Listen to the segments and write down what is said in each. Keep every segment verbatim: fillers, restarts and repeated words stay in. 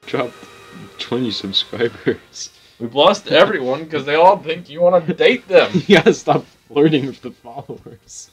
dropped twenty subscribers. We've lost everyone because they all think you want to date them. You gotta stop flirting with the followers.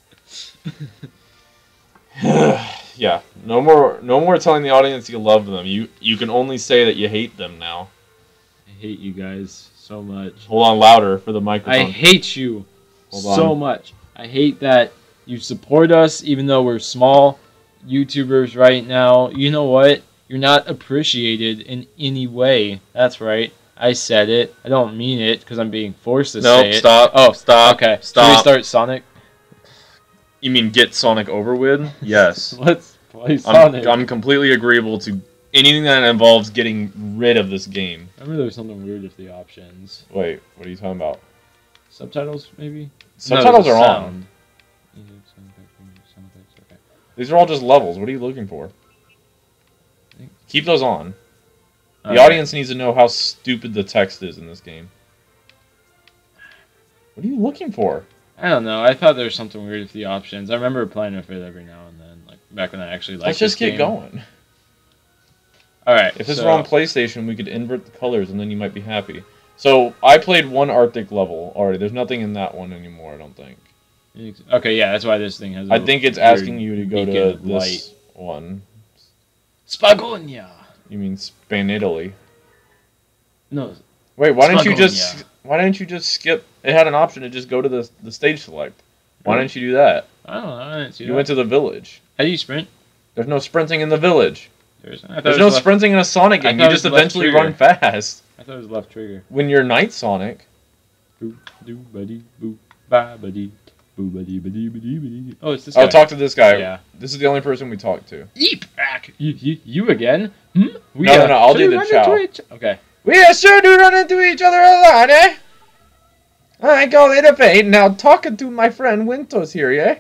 Yeah, no more, no more telling the audience you love them. You, you can only say that you hate them now. I hate you guys so much. Hold on, louder for the microphone. I hate you Hold so on. much. I hate that you support us even though we're small YouTubers right now. You know what? You're not appreciated in any way. That's right. I said it. I don't mean it because I'm being forced to Nope, say it. stop. Oh, Stop. Okay. Stop. Should we start Sonic? You mean get Sonic over with? Yes. Let's play I'm, Sonic. I'm completely agreeable to anything that involves getting rid of this game. Remember there was something weird with the options. Wait, what are you talking about? Subtitles, maybe? Subtitles no, are sound. on. These are all just levels. What are you looking for? Keep those on. The Okay. audience needs to know how stupid the text is in this game. What are you looking for? I don't know. I thought there was something weird with the options. I remember playing with it every now and then, like back when I actually liked Let's just this get game. going. All right. If this so, were on PlayStation, we could invert the colors, and then you might be happy. So I played one Arctic level already. There's nothing in that one anymore. I don't think. Okay, yeah, that's why this thing has. I a think it's weird asking you to go beacon to of this light. one. Spagonia. You mean Spain, Italy? No. Wait, why didn't you Spagonia. just? Why didn't you just skip? It had an option to just go to the the stage select. Why didn't you do that? I don't know. I didn't see You that. went to the village. How do you sprint? There's no sprinting in the village. There's, I thought There's it no was left, sprinting in a Sonic I game. thought You it just was left eventually trigger. run fast. I thought it was left trigger. When you're Night Sonic. Boo, doo, buddy, boo, ba, buddy, boo, buddy, buddy, buddy, buddy. Oh, it's this Oh, guy. talk to this guy. Yeah. This is the only person we talk to. Eep back. You, you, you again? Hmm? We, No, no, no, I'll should do we the run chow. into each- Okay. We sure do run into each other a lot, eh? I call it a pain. Now talking to my friend Wintos here, yeah?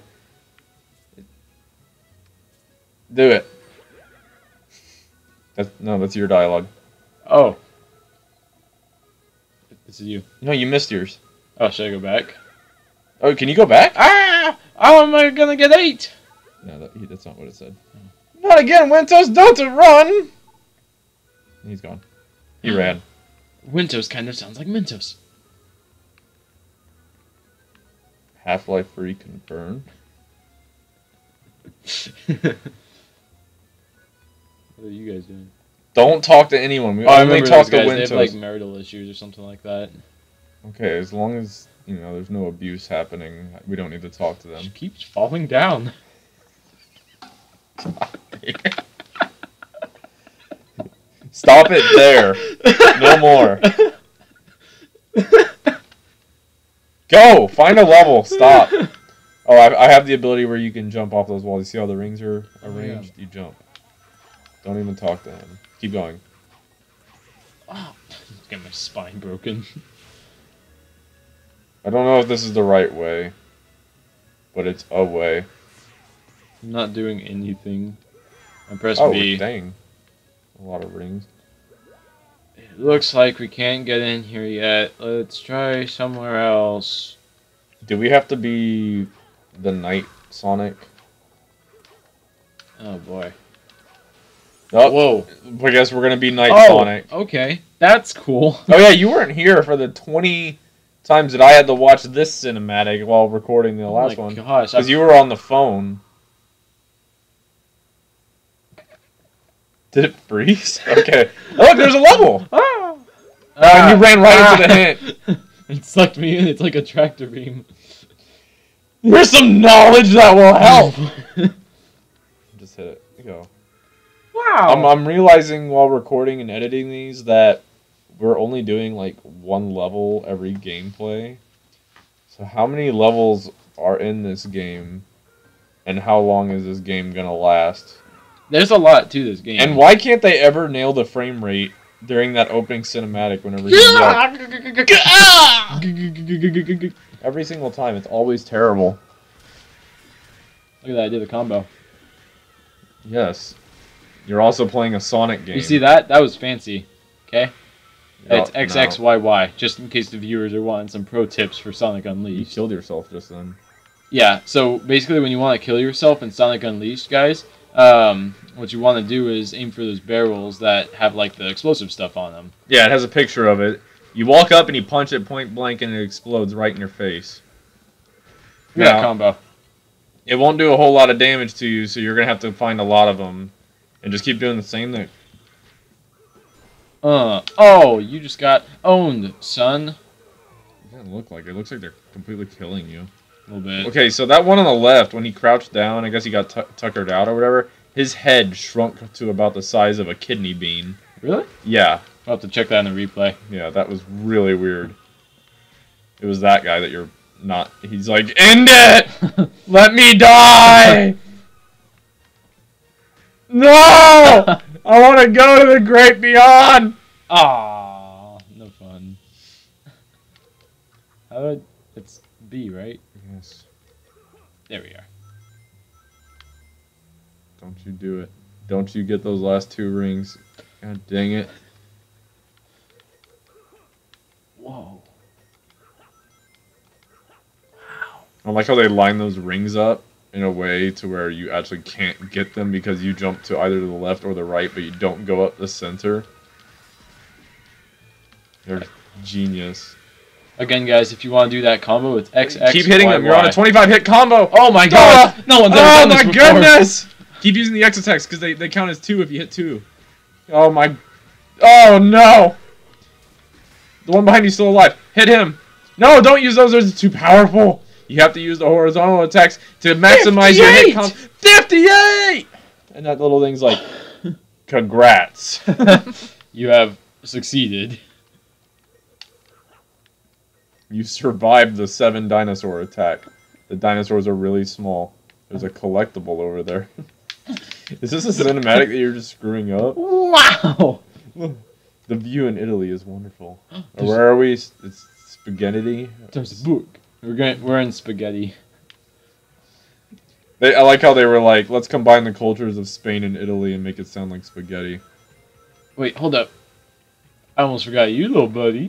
Do it. That's, no, that's your dialogue. Oh. This is you. No, you missed yours. Oh, should I go back? Oh, can you go back? Ah! How am I gonna get eight? No, that, he, that's not what it said. Not again, Wintos, don't run! He's gone. He ran. Wintos kind of sounds like Mentos. Half-Life three confirmed. What are you guys doing? Don't talk to anyone. We Oh, I only remember talk those to guys. They Wintos. have like marital issues or something like that. Okay, as long as, you know, there's no abuse happening, we don't need to talk to them. She keeps falling down. Stop it there. No more. Go! Find a level. Stop. Oh, I, I have the ability where you can jump off those walls. You see how the rings are arranged? Oh, yeah. You jump. Don't even talk to him. Keep going. Oh, get my spine broken. I don't know if this is the right way, but it's a way. I'm not doing anything. I press Oh, B. dang. A lot of rings. It looks like we can't get in here yet. Let's try somewhere else. Do we have to be the Night Sonic? Oh boy. Oh, Whoa. I guess we're gonna be Night Oh, Sonic. okay. That's cool. Oh yeah, you weren't here for the twenty times that I had to watch this cinematic while recording the Oh last my one. gosh. Because I- you were on the phone. Did it freeze? Okay. Oh, look, there's a level! Ah! And you ran right into the hint. It sucked me in. It's like a tractor beam. Here's some knowledge that will help! Just hit it. Go. Wow. I'm, I'm realizing while recording and editing these that we're only doing like one level every gameplay. So how many levels are in this game? And how long is this game gonna last? There's a lot to this game. And why can't they ever nail the frame rate during that opening cinematic whenever you yell? Every single time, it's always terrible. Look at that, I did a combo. Yes. You're also playing a Sonic game. You see that? That was fancy. Okay? No, It's X X Y Y, just in case the viewers are wanting some pro tips for Sonic You Unleashed. killed yourself just then. Yeah, so basically when you want to kill yourself in Sonic Unleashed, guys, um, what you want to do is aim for those barrels that have like the explosive stuff on them. Yeah, it has a picture of it. You walk up and you punch it point blank and it explodes right in your face. Yeah, Now, combo. It won't do a whole lot of damage to you, so you're gonna have to find a lot of them, and just keep doing the same thing. Uh oh, you just got owned, son. It doesn't look like it. It looks like they're completely killing you. A little bit. Okay, so that one on the left, when he crouched down, I guess he got tu tuckered out or whatever. His head shrunk to about the size of a kidney bean. Really? Yeah. I'll have to check that in the replay. Yeah, that was really weird. It was that guy that you're not. He's like, end it! Let me die! No! I want to go to the great beyond! Ah, no fun. How do I, it's B, right? Yes. There we are. Don't you do it. Don't you get those last two rings. God dang it. Whoa. I like how they line those rings up in a way to where you actually can't get them because you jump to either the left or the right, but you don't go up the center. They're genius. Again, guys, if you want to do that combo, it's X X. Keep hitting Y, them. You're on a Y. twenty-five hit combo. Oh my god! No one's ever Oh done this my before. goodness! Keep using the X attacks because they, they count as two if you hit two. Oh my... Oh no! The one behind you is still alive. Hit him! No, don't use those. Those are too powerful. You have to use the horizontal attacks to maximize your hit combo. fifty-eight! And that little thing's like, congrats. You have succeeded. You survived the seven dinosaur attack. The dinosaurs are really small. There's a collectible over there. Is this a cinematic that you're just screwing up? Wow! The view in Italy is wonderful. Or where are we? It's spaghetti. There's a book. We're going. We're in spaghetti. They, I like how they were like, let's combine the cultures of Spain and Italy and make it sound like spaghetti. Wait, hold up. I almost forgot you, little buddy.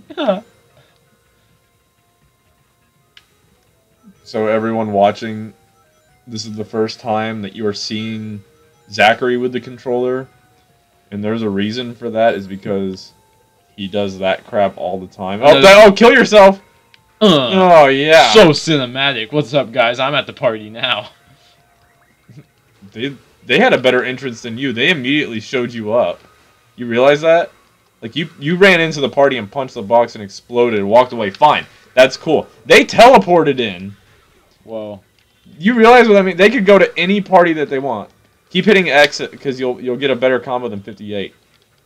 So everyone watching, this is the first time that you are seeing Zachary with the controller. And there's a reason for that, is because he does that crap all the time. Oh, that, oh kill yourself! Uh, oh, yeah. So cinematic. What's up, guys? I'm at the party now. They, they had a better entrance than you. They immediately showed you up. You realize that? Like, you, you ran into the party and punched the box and exploded and walked away. Fine. That's cool. They teleported in. Whoa. You realize what I mean? They could go to any party that they want. Keep hitting X because you'll you'll get a better combo than fifty-eight.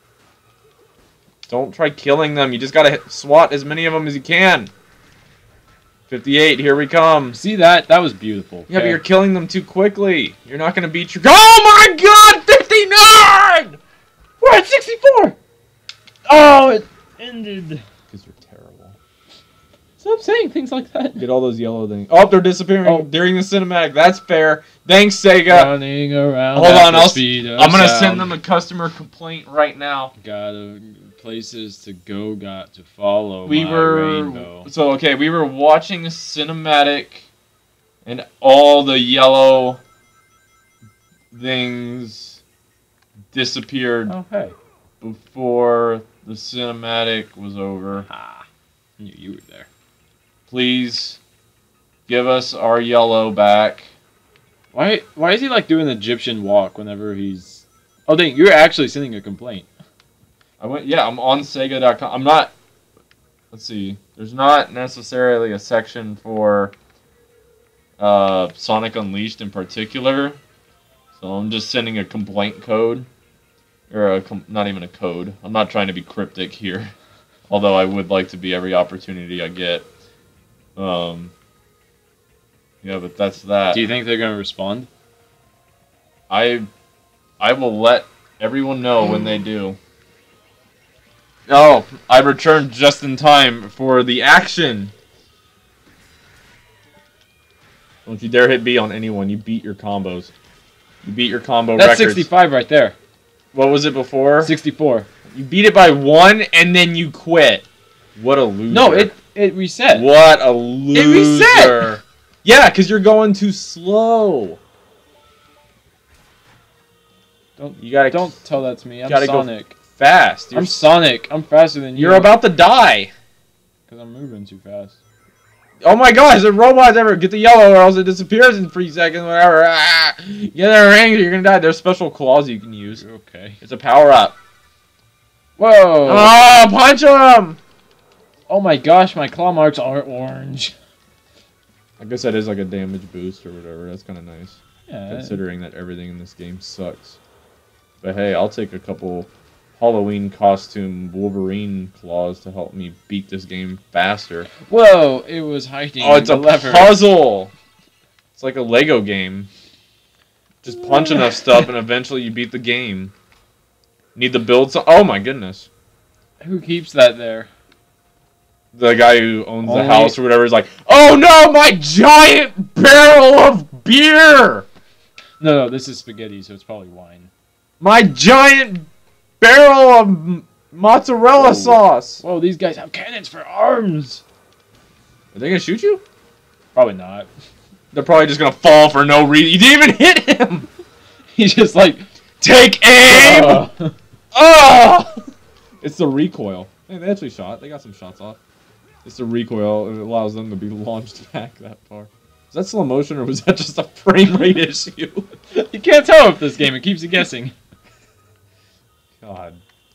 Don't try killing them. You just gotta hit, swat as many of them as you can. fifty-eight, here we come. See that? That was beautiful. Yeah, okay. but you're killing them too quickly. You're not gonna beat your. Oh my God! fifty-nine! We're at sixty-four. Oh, it ended. Because you're terrible. Stop saying things like that. Get all those yellow things. Oh, they're disappearing Oh. during the cinematic. That's fair. Thanks, Sega. Running around. Hold at on, the I'll, speed of I'm gonna sound. send them a customer complaint right now. Got places to go. Got to follow. We my were rainbow. so okay. We were watching a cinematic, and all the yellow things disappeared Oh hey. before the cinematic was over. Ah, I knew you were there. Please give us our yellow back. Why? Why is he like doing the Egyptian walk whenever he's? Oh dang! You're actually sending a complaint. I went. Yeah, I'm on Sega dot com. I'm not. Let's see. There's not necessarily a section for uh, Sonic Unleashed in particular, so I'm just sending a complaint code, or a com not even a code. I'm not trying to be cryptic here, although I would like to be every opportunity I get. Um. Yeah, but that's that. Do you think they're gonna respond? I, I will let everyone know when they do. Oh, I returned just in time for the action. Don't you dare hit B on anyone. You beat your combos. You beat your combo That's records. sixty-five right there. What was it before? sixty-four. You beat it by one and then you quit. What a loser. No, it it reset. What a loser. It reset. Yeah, because you're going too slow. Don't You gotta don't tell that to me. I'm gotta go Sonic. fast. You're, I'm Sonic. I'm faster than you. you're about to die. Because I'm moving too fast. Oh my gosh, the robots ever get the yellow or else it disappears in three seconds, whatever. Ah, get their angry, you're gonna die. There's special claws you can use. Okay. It's a power up. Whoa! Oh, punch him! Oh my gosh, my claw marks are orange. I guess that is like a damage boost or whatever. That's kind of nice. Yeah. Considering that everything in this game sucks. But hey, I'll take a couple Halloween costume Wolverine claws to help me beat this game faster. Whoa! It was hiding. Oh, it's the a lever. puzzle! It's like a Lego game. Just punch enough stuff and eventually you beat the game. Need to build some... Oh my goodness. Who keeps that there? The guy who owns Only... the house or whatever is like, oh no, my giant barrel of beer! No, no, this is spaghetti, so it's probably wine. My giant barrel of m mozzarella Whoa. sauce! Whoa, these guys have cannons for arms! Are they gonna shoot you? Probably not. They're probably just gonna fall for no reason. You didn't even hit him! He's just like, take aim! Uh. Oh! It's the recoil. Hey, they actually shot. They got some shots off. It's the recoil, and it allows them to be launched back that far. Is that slow motion, or was that just a frame rate issue? You can't tell with this game. It keeps you guessing. God.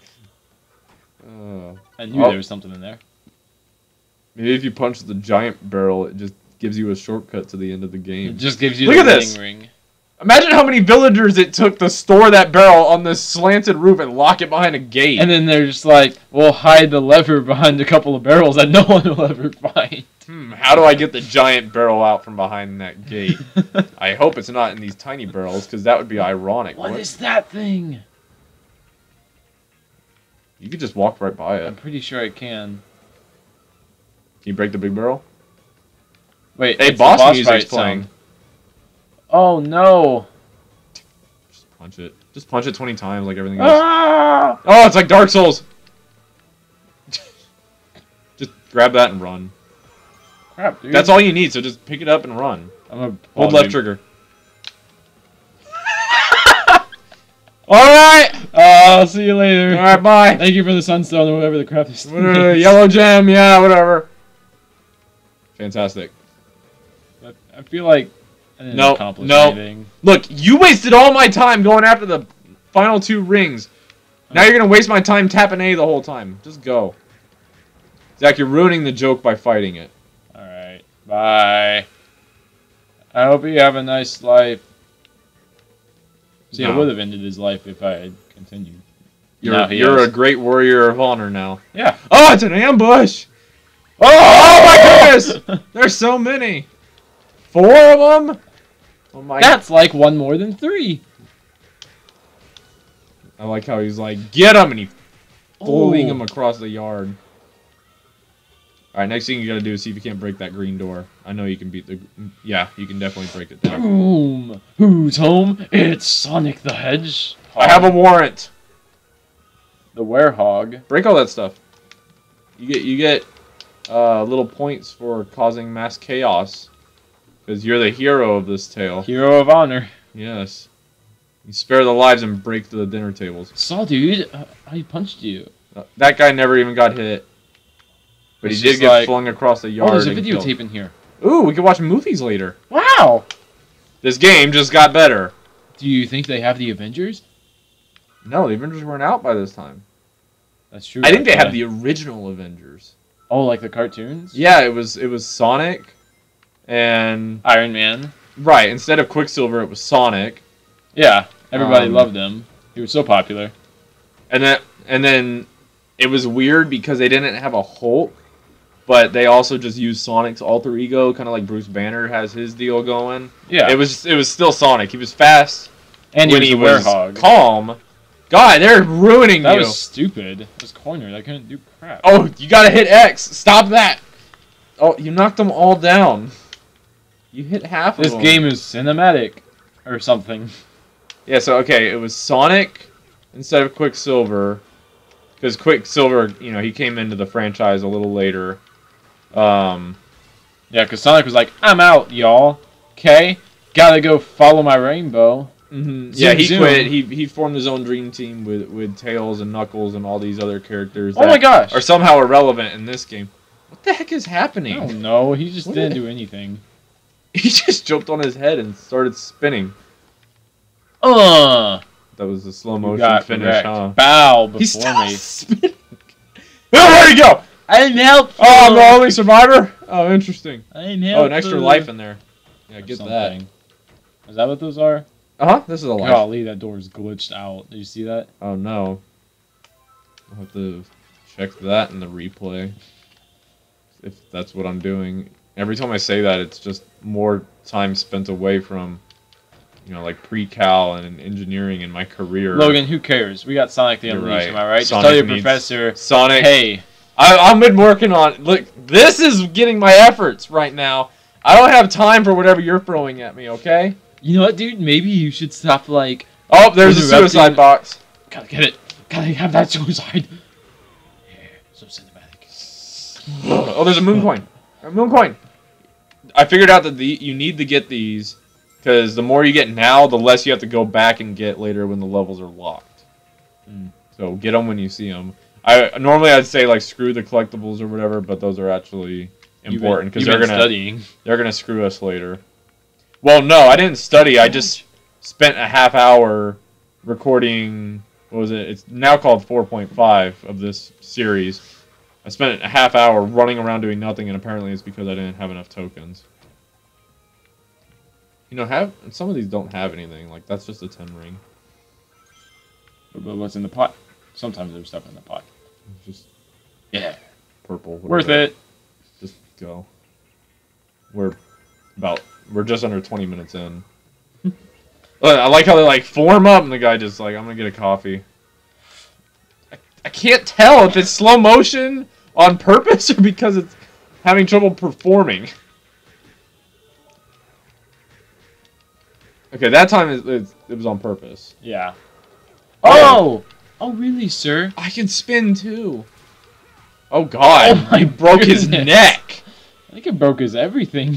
Uh, I knew oh. there was something in there. Maybe if you punch the giant barrel, it just gives you a shortcut to the end of the game. It just gives you Look the at winning this. ring. Imagine how many villagers it took to store that barrel on this slanted roof and lock it behind a gate. And then they're just like, we'll hide the lever behind a couple of barrels that no one will ever find. Hmm, how do I get the giant barrel out from behind that gate? I hope it's not in these tiny barrels, because that would be ironic. What is that thing? You could just walk right by it. I'm pretty sure I can. Can you break the big barrel? Wait, Hey, it's the boss, boss music's fight playing. sound. Oh no! Just punch it. Just punch it twenty times like everything else. Ah! Oh, it's like Dark Souls! Just grab that and run. Crap, dude. That's all you need, so just pick it up and run. I'm gonna Hold oh, left dude. trigger. Alright! Uh, I'll see you later. Alright, bye! Thank you for the sunstone or whatever the crap is. Uh, yellow gem, yeah, whatever. Fantastic. But I feel like I didn't Nope, accomplish nope. anything. Look, you wasted all my time going after the final two rings. Now you're gonna waste my time tapping A the whole time. Just go. Zach, you're ruining the joke by fighting it. Alright, bye. I hope you have a nice life. See, No. I would have ended his life if I had continued. You're, Now he you're has. a great warrior of honor now. Yeah. Oh, it's an ambush! Oh, oh my goodness! There's so many. Four of them? Oh my. That's like one more than three. I like how he's like, get him, and he bullying Ooh. him across the yard. Alright, next thing you gotta do is see if you can't break that green door. I know you can beat the... Yeah, you can definitely break it down. Boom! Who's home? It's Sonic the Hedgehog. I have a warrant. The werehog. Break all that stuff. You get you get uh, little points for causing mass chaos. Because you're the hero of this tale. Hero of honor. Yes. You spare the lives and break the dinner tables. Saw, dude. Uh, I punched you. Uh, that guy never even got hit. But It's he did just get like- flung across the Oh, yard. there's a and videotape killed. in here. Ooh, we can watch movies later. Wow! This game just got better. Do you think they have the Avengers? No, the Avengers weren't out by this time. That's true. I think they but, have uh, the original Avengers. Oh, like the cartoons? Yeah, it was it was Sonic, and Iron Man. right instead of Quicksilver, it was Sonic, Yeah, everybody Um, loved him. He was so popular. and then and then it was weird because they didn't have a Hulk, but they also just used Sonic's alter ego, kind of like Bruce Banner has his deal going. Yeah. It was it was still Sonic. He was fast and when he he was was a werehog. calm. God, they're ruining That you. was stupid. It was cornered. I couldn't do crap. Oh, you gotta hit X. Stop that. Oh, you knocked them all down. You hit half This of them. game is cinematic. Or something. Yeah, so, okay, it was Sonic instead of Quicksilver. Because Quicksilver, you know, he came into the franchise a little later. Um, Yeah, because Sonic was like, I'm out, y'all. Okay? Gotta go follow my rainbow. Mm-hmm. Yeah, he zoom. quit. He he formed his own dream team with with Tails and Knuckles and all these other characters. Oh that my gosh! Are somehow irrelevant in this game. What the heck is happening? I don't know. He just What didn't did- do anything. He just jumped on his head and started spinning. Uh, That was a slow you motion got finish, wrecked. huh? Bow He's before still me. spinning. Oh, where'd he go? I didn't help. Oh, I'm the only survivor. Oh, interesting. I didn't help. Oh, an extra life in there. Yeah, get that. Something. Is that what those are? Uh huh. This is a life. Golly, that door's glitched out. Did you see that? Oh no. I'll have to check that in the replay. If that's what I'm doing. Every time I say that, it's just more time spent away from, you know, like pre-cal and engineering in my career. Logan, who cares? We got Sonic the You're Unleashed, right. am I right? Just Sonic tell your needs- professor, Sonic. hey, I, I've been working on. Look, this is getting my efforts right now. I don't have time for whatever you're throwing at me. Okay. you know what, dude? Maybe you should stop, like... Oh, there's a Interrupting- suicide box. Gotta get it. Gotta have that suicide. Yeah, so cinematic. Oh, there's a moon coin. A moon coin. I figured out that the you need to get these because the more you get now, the less you have to go back and get later when the levels are locked. Mm. So get them when you see them. I normally I'd say like screw the collectibles or whatever, but those are actually important because they're been gonna studying. they're gonna screw us later. Well, no, I didn't study. I just spent a half hour recording. What was it? It's now called four point five of this series. I spent a half hour running around doing nothing, and apparently it's because I didn't have enough tokens. You know, have some of these don't have anything. Like that's just a ten ring. But what's in the pot? Sometimes there's stuff in the pot. It's just Yeah. purple. Worth whatever. it. Just go. We're about. We're just under twenty minutes in. Look, I like how they like form up, and the guy just like, I'm gonna get a coffee. I, I can't tell if it's slow motion on purpose or because it's having trouble performing. Okay, that time it, it, it was on purpose. Yeah. Oh! Oh, really, sir? I can spin too. Oh God! Oh my he broke his goodness. neck. I think it broke his everything.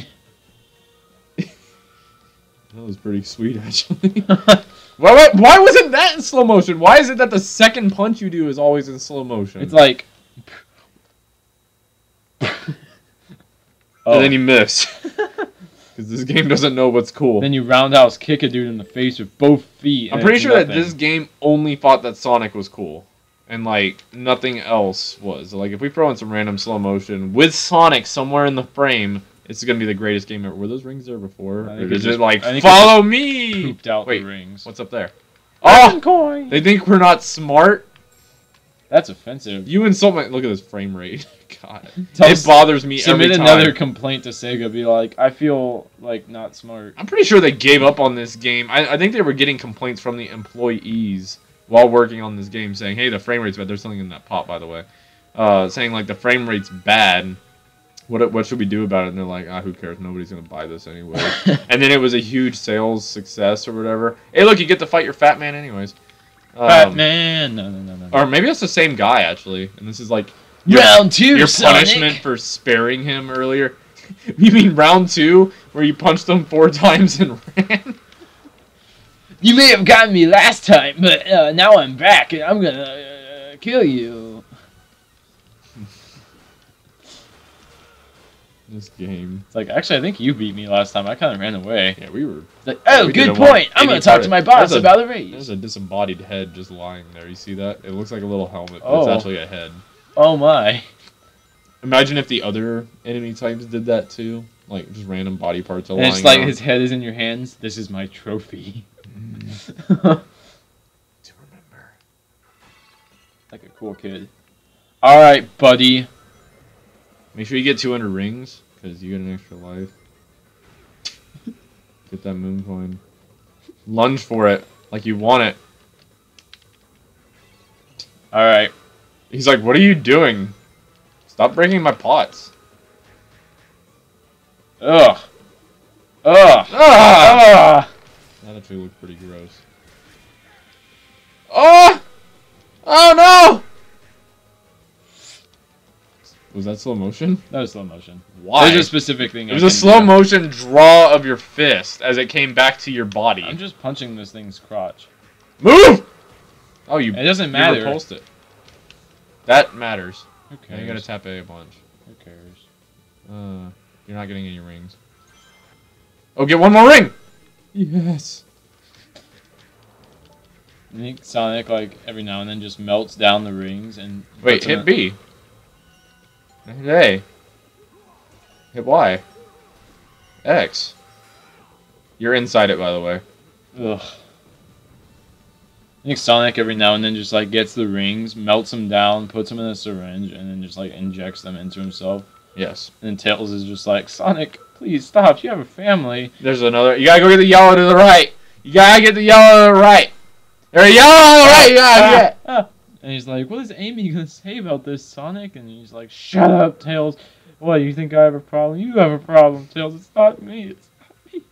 That was pretty sweet, actually. why, why, why wasn't that in slow motion? Why is it that the second punch you do is always in slow motion? It's like... And oh. then you miss. Because this game doesn't know what's cool. Then you roundhouse kick a dude in the face with both feet. I'm and pretty it's sure that nothing. this game only thought that Sonic was cool. And, like, nothing else was. Like, if we throw in some random slow motion with Sonic somewhere in the frame, it's going to be the greatest game ever. Were those rings there before? I Or think it is just- it like, I think it follow just me? Pooped out Wait, the rings. what's up there? Oh! Oh! Coin! They think we're not smart? That's offensive. You insult my... Look at this frame rate. God. Tell it us- bothers me Submit every time. another complaint to Sega. Be like, I feel like not smart. I'm pretty sure they gave up on this game. I, I think they were getting complaints from the employees while working on this game saying, hey, the frame rate's bad. There's something in that pot, by the way. Uh, saying, like, the frame rate's bad. What what should we do about it? And they're like, ah, who cares? Nobody's going to buy this anyway. And then it was a huge sales success or whatever. Hey, look, you get to fight your fat man anyways. Um, Batman! No, no, no, no. no. Or maybe that's the same guy, actually. And this is, like, your, Round two, your Sonic! punishment for sparing him earlier. You mean round two, where you punched him four times and ran? You may have gotten me last time, but uh, now I'm back and I'm gonna uh, kill you. This game. It's like, actually, I think you beat me last time. I kind of ran away. Yeah, we were. It's like, oh, We good didn't want point. I'm any gonna talk part to of my it. boss There's a- about a There's raise. a disembodied head just lying there. You see that? It looks like a little helmet, but Oh. it's actually a head. Oh my. Imagine if the other enemy types did that too. Like, just random body parts are And lying it's like around. his head is in your hands. This is my trophy. To remember. Like a cool kid. Alright, buddy. Make sure you get two hundred rings, because you get an extra life. Get that moon coin. Lunge for it, like you want it. Alright. He's like, what are you doing? Stop breaking my pots. Ugh. Ugh. Ah! Ah! That actually looked pretty gross. Oh! Oh no! Was that slow motion? That was slow motion. Why? There's a specific thing. It was a slow motion draw of your fist as it came back to your body. I'm just punching this thing's crotch. Move! Oh, you. It doesn't you matter. repulsed it. That matters. Who cares? Now you gotta tap A a bunch. Who cares? Uh, you're not getting any rings. Oh, get one more ring! Yes. I think Sonic, like, every now and then just melts down the rings and... Wait, hit B. Hit A. Hit Y. X. You're inside it, by the way. Ugh. I think Sonic every now and then just, like, gets the rings, melts them down, puts them in a syringe, and then just, like, injects them into himself. Yes. And then Tails is just like, Sonic, please stop. You have a family. There's another. You gotta go get the yellow to the right. You gotta get the yellow to the right. There's a yellow to the right. You gotta ah, get. Ah. And he's like, what is Amy going to say about this, Sonic? And he's like, shut up, Tails. What, you think I have a problem? You have a problem, Tails. It's not me. It's not me.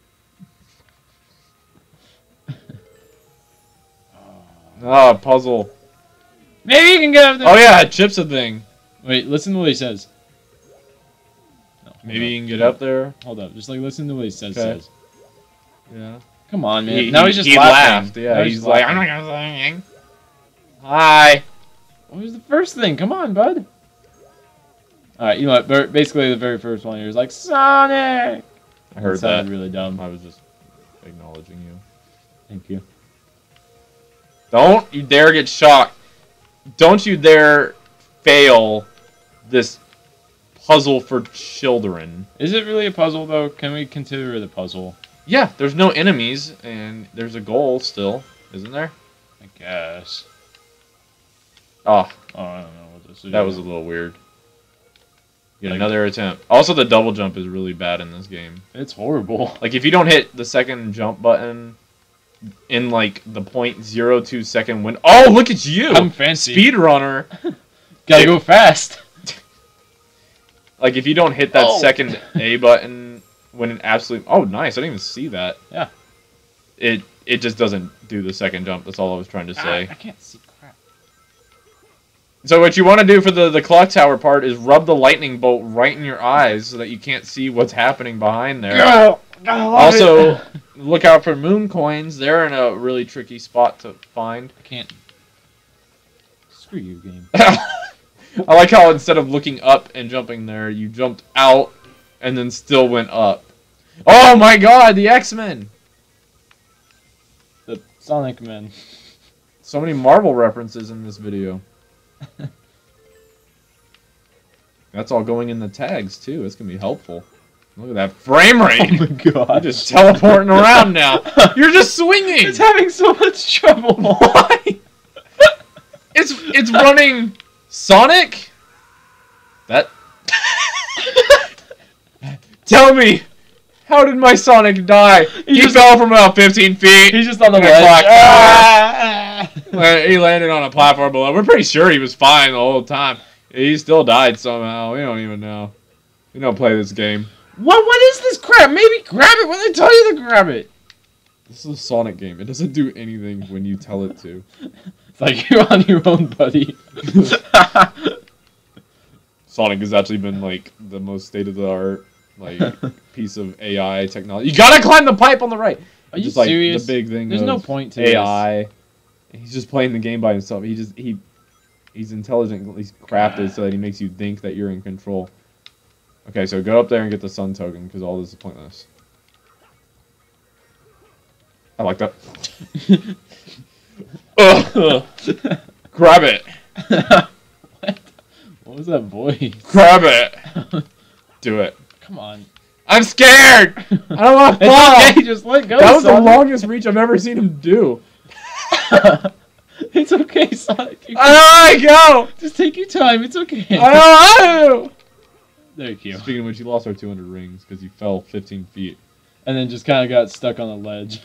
Oh, puzzle. Maybe you can get up there. Oh, yeah, Chip's a thing. Wait, listen to what he says. No, Maybe you can get up there. Hold up. Just, like, listen to what he says. Okay. says. Yeah. Come on, man. He, now he, he's just he laughing. laughed. Yeah, Now he's, just like, laughing. I'm not gonna say anything. Hi. What was the first thing? Come on, bud. Alright, you know what? Ba- Basically, the very first one here is like, Sonic! I heard It sounded that. really dumb. I was just acknowledging you. Thank you. Don't you dare get shocked. Don't you dare fail this puzzle for children. Is it really a puzzle, though? Can we consider it a puzzle? Yeah, there's no enemies, and there's a goal still, isn't there? I guess. Oh, Oh, I don't know what this is. that was a little weird. Get Like- another attempt. Also, the double jump is really bad in this game. It's horrible. Like, if you don't hit the second jump button in, like, the point zero two second win... Oh, look at you! I'm fancy. Speedrunner! Gotta go fast. Like, if you don't hit that Oh. second A button when it absolutely... Oh, nice. I didn't even see that. Yeah. It it just doesn't do the second jump. That's all I was trying to Ah, say. I can't see crap. So what you want to do for the, the clock tower part is rub the lightning bolt right in your eyes so that you can't see what's happening behind there. Go! Also, look out for moon coins. They're in a really tricky spot to find. I can't. Screw you, game. I like how instead of looking up and jumping there, you jumped out and then still went up. Oh my god, the X-Men! The Sonic Men. So many Marvel references in this video. That's all going in the tags, too. It's going to be helpful. Look at that frame rate! Oh my god. You're just teleporting around now. You're just swinging! It's having so much trouble. Why? It's, it's running Sonic? That... Tell me! How did my Sonic die? He, He just just- fell from about fifteen feet. He's just on the Okay, ledge. clock. Ah! Well, he landed on a platform below. We're pretty sure he was fine the whole time. He still died somehow. We don't even know. We don't play this game. What? What is this crap? Maybe grab it when they tell you to grab it. This is a Sonic game. It doesn't do anything when you tell it to. It's like you're on your own, buddy. Sonic has actually been like the most state of the art like piece of A I technology. You gotta climb the pipe on the right. Are you just like serious? the big thing. There's of no point to A I. He's just playing the game by himself. He just he he's intelligently crafted so that he makes you think that you're in control. Okay, so go up there and get the sun token because all this is pointless. I like that. Ugh. Grab it. What? What was that voice? Grab it. Do it. Come on. I'm scared. I don't want to It's fall. okay, just let go. That was the Sonic. longest reach I've ever seen him do. It's okay, Sonic. You I don't want to go. just take your time. It's okay. I don't want There you to. go. Speaking of which, you lost our two hundred rings because you fell fifteen feet. And then just kind of got stuck on a ledge.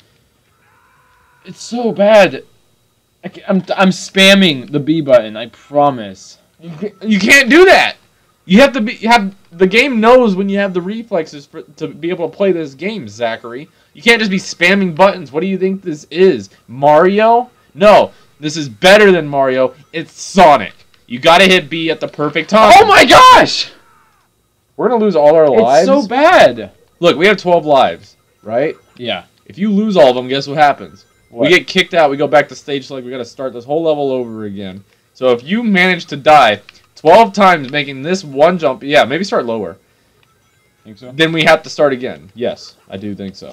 It's so bad. I ca- I'm I'm spamming the B button. I promise. You can't, you can't do that. You have to be. You have the game knows when you have the reflexes for, to be able to play this game, Zachary. You can't just be spamming buttons. What do you think this is, Mario? No, this is better than Mario. It's Sonic. You gotta hit B at the perfect time. Oh my gosh! We're gonna lose all our lives. It's so bad. Look, we have twelve lives, right? Yeah. If you lose all of them, guess what happens? What? We get kicked out. We go back to stage select. We gotta start this whole level over again. So if you manage to die twelve times making this one jump, yeah, maybe start lower. Think so? Then we have to start again. Yes, I do think so.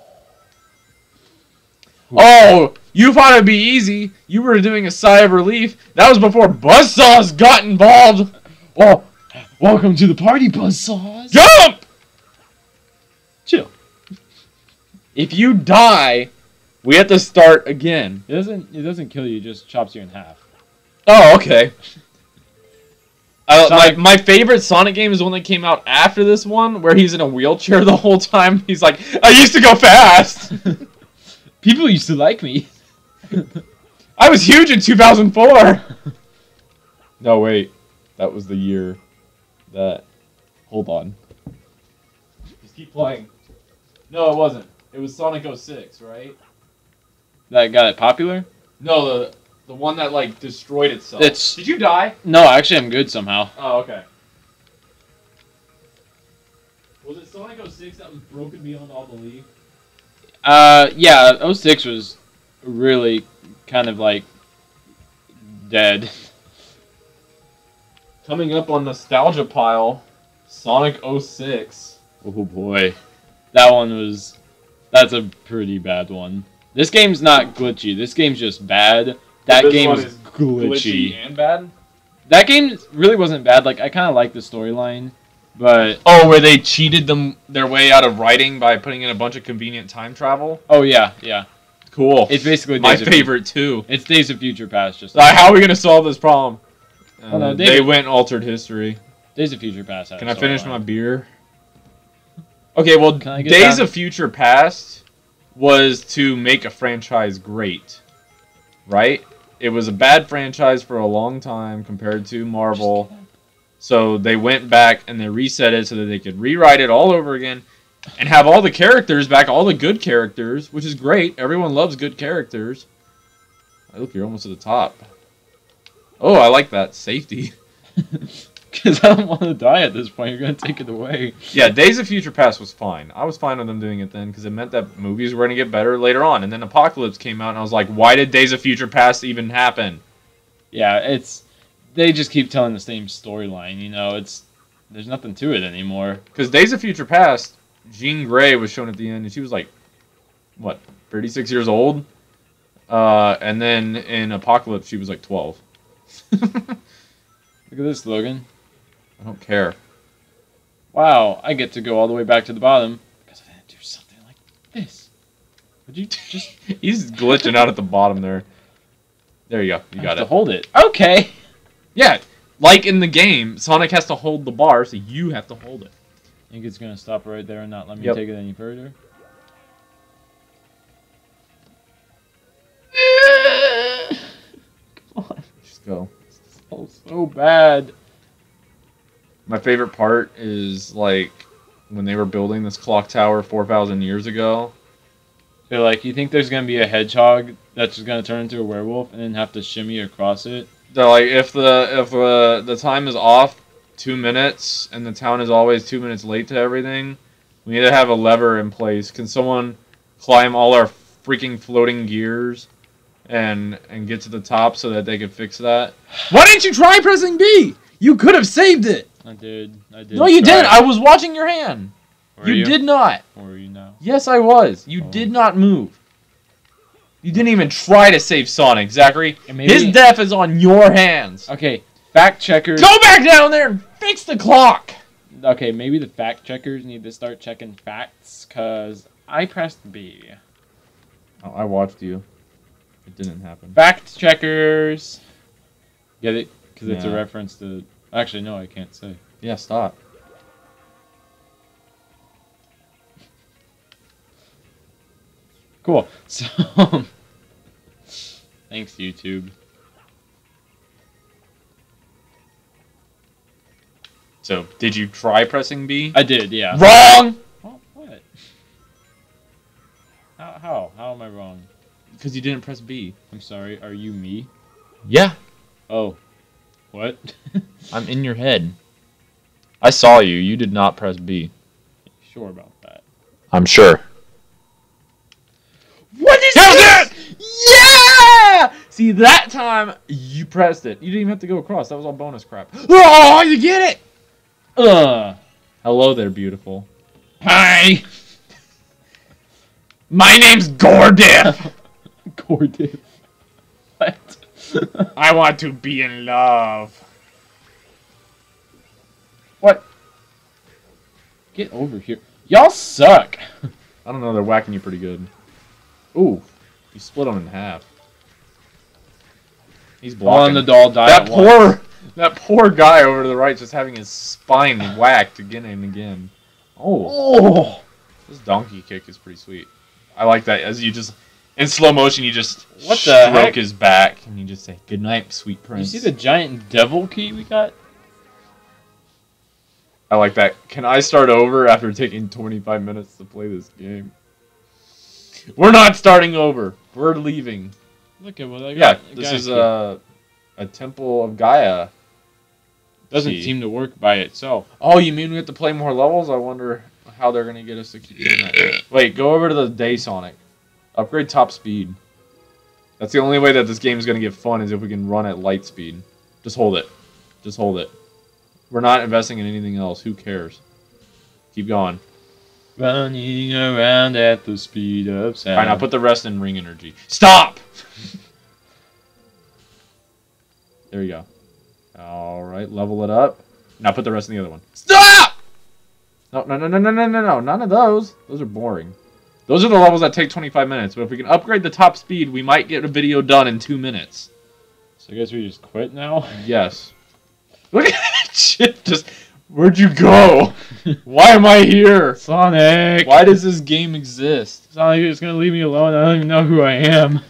Oh, you thought it'd be easy. You were doing a sigh of relief. That was before Buzzsaws got involved. Oh, welcome to the party, Buzzsaws. Jump! Chill. If you die, we have to start again. It doesn't. It doesn't kill you. It just chops you in half. Oh, okay. Uh, Sonic- my, my favorite Sonic game is the one that came out after this one, where he's in a wheelchair the whole time. He's like, I used to go fast. People used to like me. I was huge in two thousand four. No, wait. That was the year that... Hold on. Just keep playing. No, it wasn't. It was Sonic oh six, right? That got it popular? No, the the one that, like, destroyed itself. It's- Did you die? No, actually, I'm good somehow. Oh, okay. Was it Sonic oh six that was broken beyond all belief? Uh, yeah, oh six was really kind of like dead. Coming up on Nostalgia Pile, Sonic oh six. Oh boy, that one was. That's a pretty bad one. This game's not glitchy. This game's just bad. That This game one is is glitchy. and bad? That game really wasn't bad. Like I kind of like the storyline, but Oh, where they cheated them their way out of writing by putting in a bunch of convenient time travel? oh yeah, yeah. Cool. It's basically my Days of favorite, too. It's Days of Future Past. Just Like, how are we going to solve this problem? Uh, Oh, no, they David- went and altered history. Days of Future Past. had Can a I finish storyline. my beer? Okay, well, Can I get Days down? of Future Past was to make a franchise great, right? It was a bad franchise for a long time compared to Marvel. So they went back and they reset it so that they could rewrite it all over again and have all the characters back, all the good characters, which is great. Everyone loves good characters. Oh, look, you're almost at the top. Oh, I like that. Safety. Because I don't want to die at this point. You're going to take it away. Yeah, Days of Future Past was fine. I was fine with them doing it then because it meant that movies were going to get better later on. And then Apocalypse came out and I was like, why did Days of Future Past even happen? Yeah, it's... They just keep telling the same storyline, you know? It's... There's nothing to it anymore. Because Days of Future Past, Jean Grey was shown at the end and she was like, what, thirty-six years old? Uh, and then in Apocalypse, she was like twelve. Look at this, Logan. I don't care. Wow, I get to go all the way back to the bottom because I didn't do something like this. Would you just... He's glitching out at the bottom there. There you go. You I got have it. to hold it. Okay. Yeah, like in the game, Sonic has to hold the bar, so you have to hold it. Think it's going to stop right there and not let me Yep. take it any further? Come on. Just go. Oh, so bad. My favorite part is, like, when they were building this clock tower four thousand years ago. They're like, you think there's going to be a hedgehog that's just going to turn into a werewolf and then have to shimmy across it? They're like, if the if uh, the time is off two minutes and the town is always two minutes late to everything, we need to have a lever in place. Can someone climb all our freaking floating gears and and get to the top so that they can fix that? Why didn't you try pressing B? You could have saved it. I did. I did. No, you try. didn't. I was watching your hand. Were You, you did not. Or were you now? Yes, I was. You Oh. did not move. You didn't even try to save Sonic, Zachary. And maybe- His death is on your hands. Okay, fact checkers. Go back down there and fix the clock. Okay, maybe the fact checkers need to start checking facts, because I pressed B. Oh, I watched you. It didn't happen. Fact checkers! Get it? Because it's a Yeah. reference to... Actually, no, I can't say. Yeah, stop. Cool. So... Thanks, YouTube. So, did you try pressing B? I did, yeah. Wrong! Oh, what? How, how? How am I wrong? Because you didn't press B. I'm sorry, are you me? Yeah. Oh. What? I'm in your head. I saw you. You did not press B. Sure about that. I'm sure. What is That this? Yeah! See, that time you pressed it. You didn't even have to go across. That was all bonus crap. Oh, you get it! Uh. Hello there, beautiful. Hi. My name's Gordon. Gordon. What? I want to be in love. What? Get over here. Y'all suck. I don't know. They're whacking you pretty good. Ooh, you split them in half. He's blocking. On the doll die That at poor, once. that poor guy over to the right, just having his spine whacked again and again. Oh, Oh. this donkey kick is pretty sweet. I like that. As you just in slow motion, you just What the stroke heck? his back and you just say, "Good night, sweet You prince." see the giant devil key we got? I like that. Can I start over after taking twenty-five minutes to play this game? We're not starting over. We're leaving. Look at what I Yeah, got. this Guy is key. a a temple of Gaia. Doesn't See. seem to work by itself. Oh, you mean we have to play more levels? I wonder how they're gonna get us to keep doing that. Wait, go over to the Day Sonic. Upgrade top speed. That's the only way that this game is gonna get fun is if we can run at light speed. Just hold it. Just hold it. We're not investing in anything else. Who cares? Keep going. Running around at the speed of sound. Alright, now put the rest in ring energy. Stop! There you go. Alright, level it up. Now put the rest in the other one. Stop! No, no, no, no, no, no, no, no. None of those. Those are boring. Those are the levels that take twenty-five minutes. But if we can upgrade the top speed, we might get a video done in two minutes. So I guess we just quit now? Yes. Look at that shit. Just, where'd you go? Why am I here? Sonic! Why does this game exist? Sonic, you're just gonna leave me alone? I don't even know who I am.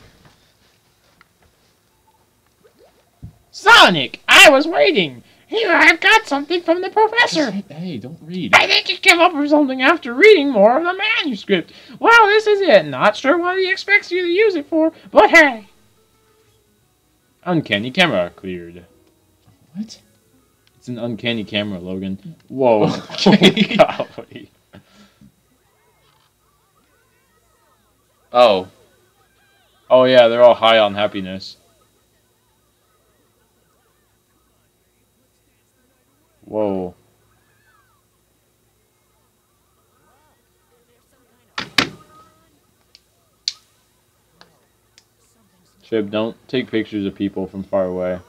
Sonic! I was waiting! Here, I've got something from the professor! Hey, don't read. I think he came up with something after reading more of the manuscript. Well, this is it. Not sure what he expects you to use it for, but hey. Uncanny camera cleared. What? It's an uncanny camera, Logan. Whoa. Okay. Golly. Oh. Oh yeah, they're all high on happiness. Whoa. Chip, don't take pictures of people from far away.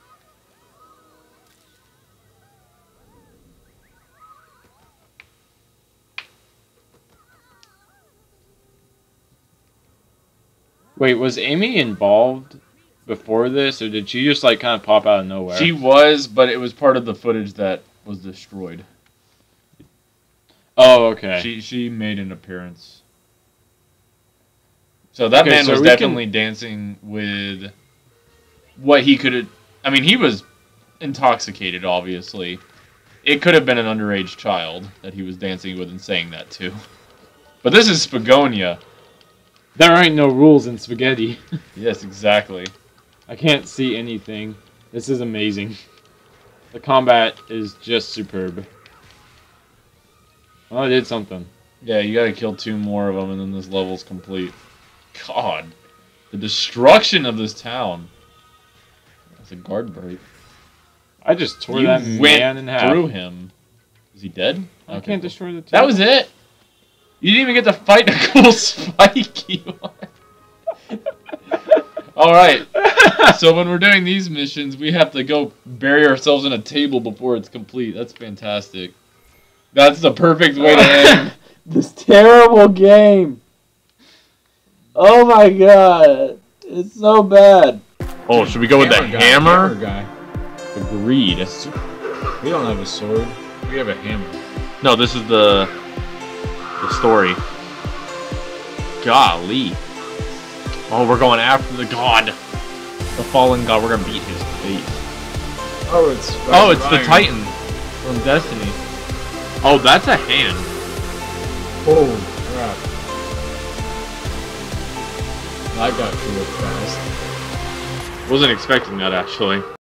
Wait, was Amy involved before this, or did she just like kind of pop out of nowhere? She was, but it was part of the footage that was destroyed. Oh, okay. She she made an appearance. So that Okay, man so was we can- definitely dancing with what he could have. I mean, he was intoxicated, obviously. It could have been an underage child that he was dancing with and saying that to. But this is Spagonia. There ain't no rules in spaghetti. Yes, exactly. I can't see anything. This is amazing. The combat is just superb. Well, I did something. Yeah, you gotta kill two more of them and then this level's complete. God. The destruction of this town. That's a guard break. I just tore You that went man in half. through him. Is he dead? I Okay, can't cool. destroy the That was it? You didn't even get to fight the cool spiky one. Alright. So when we're doing these missions, we have to go bury ourselves in a table before it's complete. That's fantastic. That's the perfect way to end. This terrible game. Oh my god. It's so bad. Oh, should we go with the guy, hammer? guy. Agreed. We don't have a sword. We have a hammer. No, this is the the story. Golly. Oh, we're going after the god. The fallen god. We're gonna beat his face. Oh, it's Oh, it's the Titan from Destiny. Oh, that's a hand. Oh crap. That got through it fast. Wasn't expecting that actually.